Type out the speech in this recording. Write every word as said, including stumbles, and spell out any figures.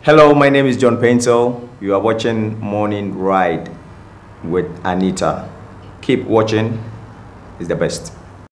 Hello, my name is John Paintsil. You are watching Morning Ride with Anita. Keep watching, it's the best.